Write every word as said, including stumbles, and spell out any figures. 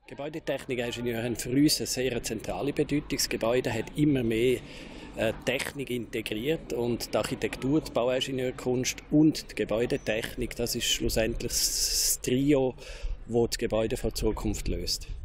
Gebäudetechnik-Ingenieure haben für uns eine sehr zentrale Bedeutung. Das Gebäude hat immer mehr äh, Technik integriert und die Architektur, die Bauingenieurkunst und die Gebäudetechnik, das ist schlussendlich das Trio, das die Gebäude der Zukunft löst.